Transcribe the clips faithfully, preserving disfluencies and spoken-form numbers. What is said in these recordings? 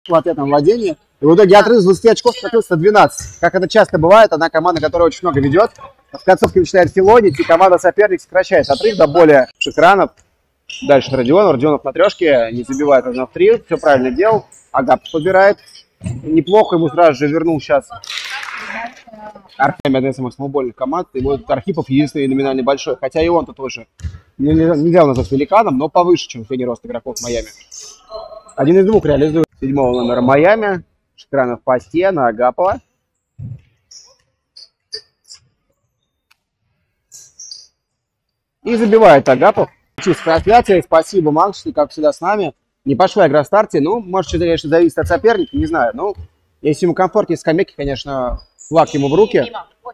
в ответном владении. И в итоге отрыв с двадцати очков скатился на двенадцать. Как это часто бывает, одна команда, которая очень много ведет, в концовке начинает филонить, и команда соперник сокращает отрыв до более экранов. Дальше Родионов. Родионов на трешке, не забивает одна в три. Все правильно делал. Агапов подбирает. Неплохо ему сразу же вернул сейчас Архипов, одна из самых смолбольных команд. И вот Архипов единственный номинальный большой. Хотя и он-то тоже нельзя, нельзя назвать великаном, но повыше, чем средний рост игроков в Майами. Один из двух реализует седьмого номера Майами. Шикранов по посте на Агапова. И забивает Агапов. Чисто трансляция. Спасибо, Макс, что, как всегда, с нами. Не пошла игра в старте. Ну, может, что-то, конечно, зависит от соперника, не знаю. Ну, если ему комфортнее скамейки, конечно, флаг ему в руки.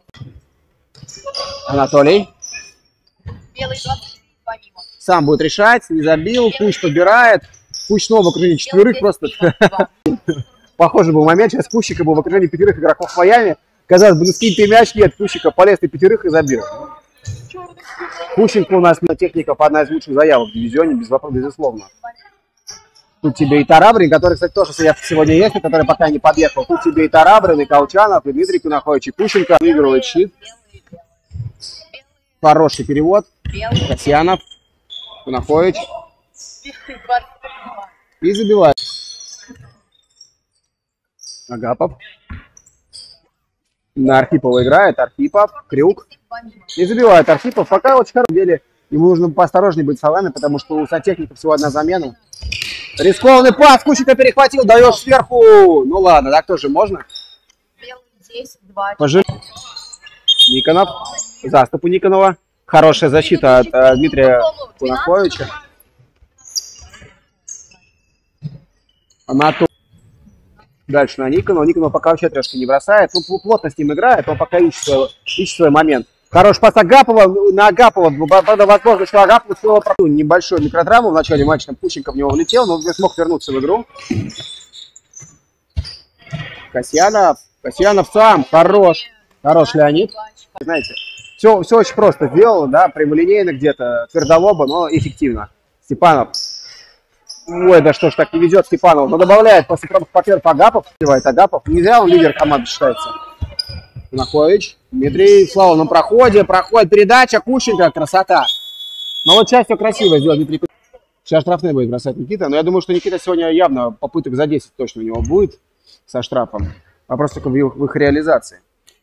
Анатолий. Сам будет решать, не забил. Куч подбирает. Куч снова в окружении четверых просто. Похожий был момент. Сейчас Кущика был в окружении пятерых игроков в Майами. Казалось бы, ну скинь ты мяч, нет. Кущика полез на пятерых и забил. Кущенко у нас техников одна из лучших заявок в дивизионе, без вопросов, безусловно. Тут тебе и Тарабрин, который, кстати, тоже сегодня есть, который пока не подъехал. Тут тебе и Тарабрин, и Колчанов, и Дмитрий Кунаходович, и Кущенко. Выигрывает щит. Хороший перевод. Касьянов, Кунаходович. И забивает. Агапов. На Архипова играет. Архипов. Крюк. И забивает Архипов. Пока очень хорошо деле. Ему нужно поосторожнее быть с фолами, потому что у сантехников всего одна замена. Рискованный пас. Кущенко перехватил. Даешь сверху. Ну ладно, так тоже можно. Пожалуй. Никонов. Заступ у Никонова. Хорошая защита от uh, Дмитрия Кунаходовича. Анатолий. Дальше на Никонова. Никонова пока вообще трешки не бросает. Ну, плотно с ним играет. Он пока ищет свой, ищет свой момент. Хороший пас Агапова. На Агапова. Правда, возможно, что Агапов снова пропустил небольшую микротравму. В начале матча там Кущенко в него влетел, но он не смог вернуться в игру. Касьянов. Касьянов сам. Хорош. Хорош Леонид. Знаете, все, все очень просто сделано, да, прямолинейно где-то, твердолобо, но эффективно. Степанов. Ой, да что ж так не везет Степанов. Но добавляет после пробных партнеров Агапов. Агапов. Не зря он лидер команды считается. Кунаходович. Дмитрий Слава на проходе. Проходит передача. Кущенко. Красота. Но вот часть все красиво сделал Дмитрий. Сейчас штрафные будет бросать Никита. Но я думаю, что Никита сегодня явно попыток за десять точно у него будет со штрафом. Вопрос только в их, в их реализации.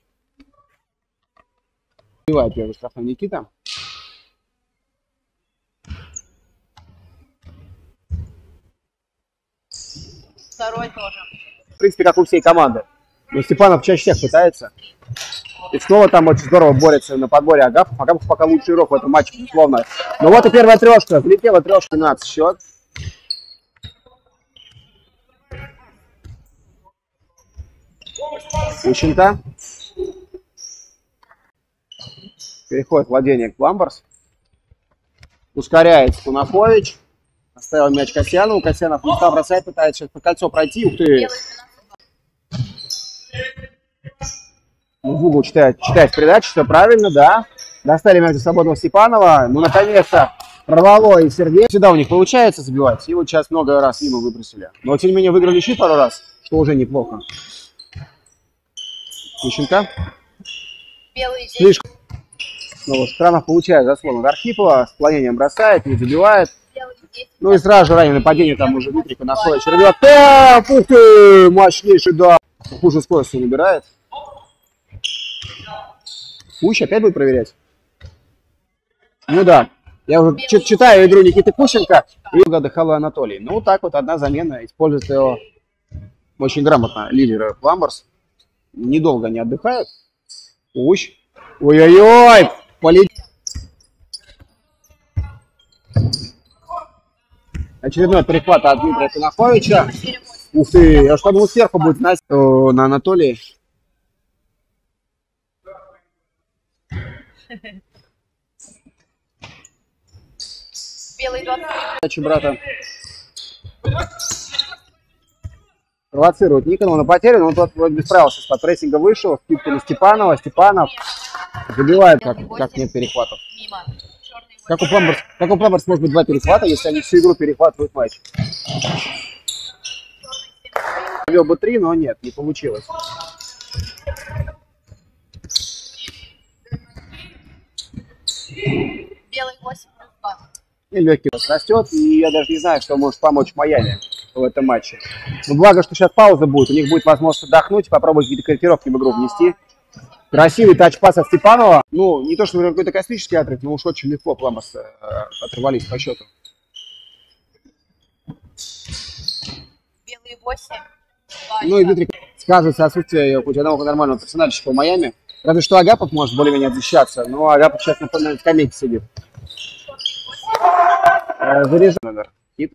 Забивает первый штрафной Никита. Второй тоже. В принципе, как у всей команды. Но Степанов чаще всех пытается. И снова там очень здорово борется на подборе Агапов. Агапов пока лучший игрок в этом матче, безусловно. Но вот и первая трешка. Залетела трешка, двенадцать счет. Кущенко. Переходит владение к Ламберс. Ускоряется Кунаходович. Оставил мяч Касьянову. Касьянов не стал бросать, пытается сейчас по кольцо пройти. Ух ты! В угол читает, читает передачу, все правильно, да. Достали мяч до свободного Степанова. Ну, наконец-то прорвало и Сергей. Всегда у них получается забивать. И вот сейчас много раз мимо выбросили. Но, тем не менее, выиграли щит пару раз, что уже неплохо. Кущенко. Слишком. Снова Шкранов получает заслон от Архипова. С отклонением бросает, не забивает. Ну и сразу же ранее нападение там уже Дмитрий Кунаходович. Ребята, ух ты, мощнейший, да. Хуже скорости набирает. Кущ опять будет проверять? Ну да. Я уже читаю игру Никиты Кущенко и отдыхал Анатолий. Ну вот так вот одна замена. Использует его очень грамотно лидеры Ламберс. Недолго не отдыхают. Кущ. Ой-ой-ой. Полетел. Очередной перехват от Дмитрия Кунаходовича. Ух ты, я что думал, сверху будет на, на Анатолии. Белый двадцать. Брата. Провоцирует Никонова на потерю, но он тот вроде справился. С-под прессинга вышел, скидка на Степанова. Степанов забивает, как, как нет перехватов. Как у Ламберс, как у Ламберс может быть два перехвата, если они всю игру перехватывают матч? забил бы три, но нет, не получилось. Белый восемь плюс два. И легкий растет, и я даже не знаю, что может помочь Майами в этом матче. Но благо, что сейчас пауза будет, у них будет возможность отдохнуть и попробовать какие-то корректировки в игру внести. Красивый тач-пас от Степанова. Ну, не то, что какой-то космический отрыв, но уж очень легко Пламберс э, оторвались по счету. Белый восемь. Ну и Дмитрий сказывается отсутствие хоть одного нормального персональщика в Майами. Разве что Агапов может более-менее защищаться, но Агапов сейчас на, на скамейке сидит. Э, заряжай номер. Хит.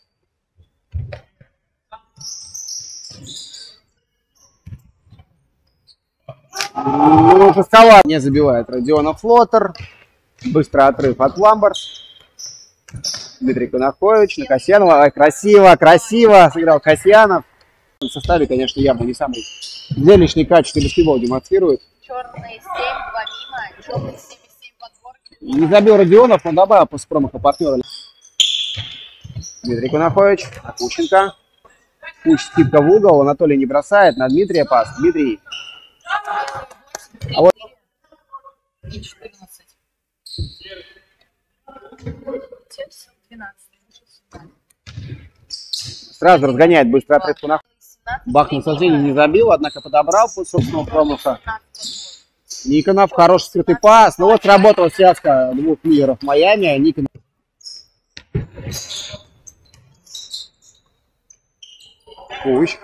Ну, жестковато не забивает Родионов флотер. Быстрый отрыв от Пламберс. Дмитрий Конохович на Касьянова. Ой, красиво, красиво сыграл Касьянов. В составе, конечно, явно не самый зрелищный, качественный баскетбол демонстрирует. Черный семь, два мимо. Черный семь и семь подборки. Не забил Родионов, но добавил после промаха партнера. Дмитрий Конохович, Акущенко. Куч скидка в угол, Анатолий не бросает, на Дмитрия пас. Дмитрий. А вот... И четырнадцать. Сразу разгоняет быстрый отрыв Конохович. Бахнул со зрения, не забил, однако подобрал после собственного промаха. Никонов, хороший скрытый пас. Ну вот сработала связка двух лидеров Майами. Никонов. Куч.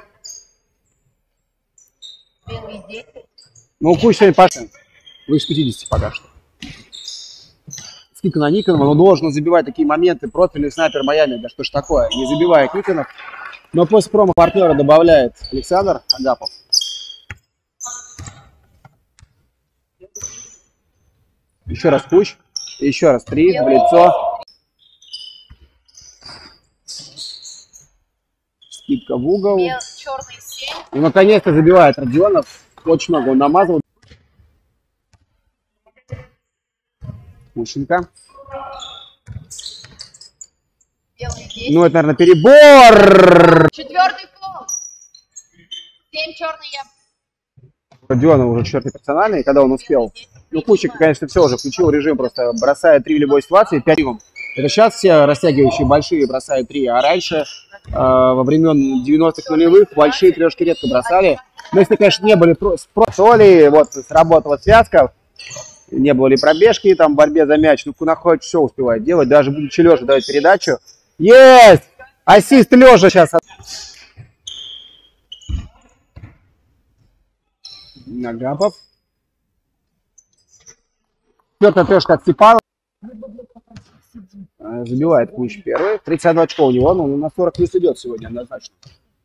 Белый десять. Ну, Куч сегодня пошел. Выше пятидесяти пока что. Скидка на Никонова, но должен забивать такие моменты. Профильный снайпер Майами. Да что ж такое, не забивает Никонов. Но после промо партнера добавляет Александр Агапов. Еще раз Куч. Еще раз три в лицо. Скидка в угол. Бел, черный семь. И наконец-то забивает Родионов. Очень много он намазал. Кущенко. Белый десять. Ну, это, наверное, перебор. Четвертый фол. семь черный я. Родионов уже четвертый персональный, когда он успел. Ну, Кущенко, конечно, все уже включил режим, просто бросает три в любой ситуации, пять. Это сейчас все растягивающие большие бросают три, а раньше, э, во времен девяностых нулевых, большие трешки редко бросали. Но если, конечно, не были проли, вот сработала связка, не было ли пробежки, там в борьбе за мяч, ну, Конохович все успевает делать, даже будучи лежа дает передачу. Есть! Ассист лежа сейчас. Агапов. Четвертая трешка от Степанова. Забивает Куч первый. тридцать одно очко у него, но на сорок плюс идет сегодня однозначно.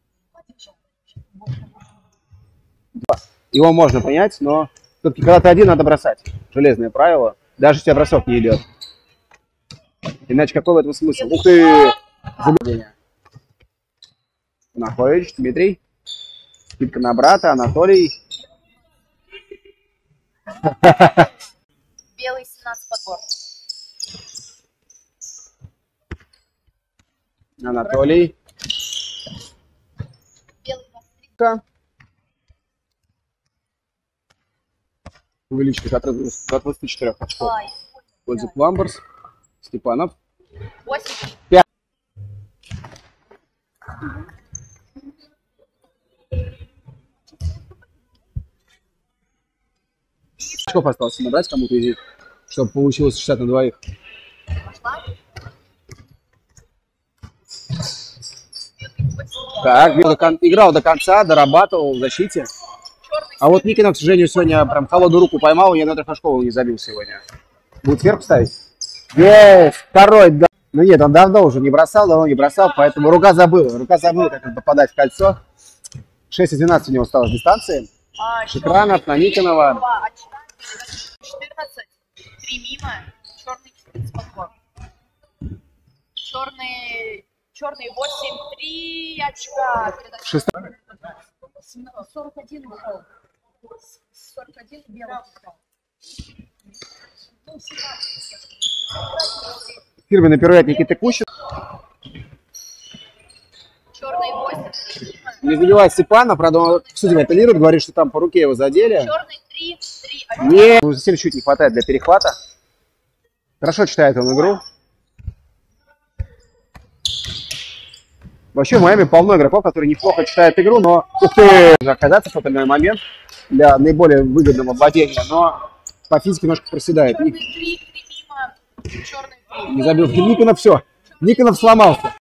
Его можно понять, но все-таки когда ты один, надо бросать. Железное правило. Даже если бросок не идет. Иначе какой в этом смысл? Ух ты! Забивание. Конохович, Дмитрий. Скидка на брата, Анатолий. Белый семнадцать подбор. Анатолий. Белый двадцать три. Увеличивает от двадцати четырёх очков. Ай, В пользу Пламберс. Степанов. восемь. пять. Очков осталось набрать кому-то из них, чтобы получилось шестьдесят на двоих. Так, играл до конца, дорабатывал в защите. А вот Никонов, к сожалению, сегодня прям холодную руку поймал, и я на Трехашкову не забил сегодня. Будет сверху ставить? Есть! Второй, да. Ну нет, он давно уже не бросал, давно не бросал, поэтому рука забыла. Рука забыла, как попадать в кольцо. шесть из двенадцати у него осталось дистанции. Шикранов на Никонова. четырнадцать. три мимо. Черный четырнадцать подбор. Черный... Черный восемь. три очка. Шестой. сорок один ушел. сорок один белый ушел. Фирменный пируэт Никиты Кущенко. Черный восемь. три мимо. Не забивает Степана, правда, он, судья апеллирует, говорит, что там по руке его задели. Черный три, три. Не, ну, совсем чуть не хватает для перехвата. Хорошо читает он игру. Вообще в Майами полно игроков, которые неплохо читают игру, но ух ты, оказаться в тот или иной момент для наиболее выгодного владения, но по физике немножко проседает. Черный три, три мимо. Черный три. Не забил. Никонов все. Никонов сломался.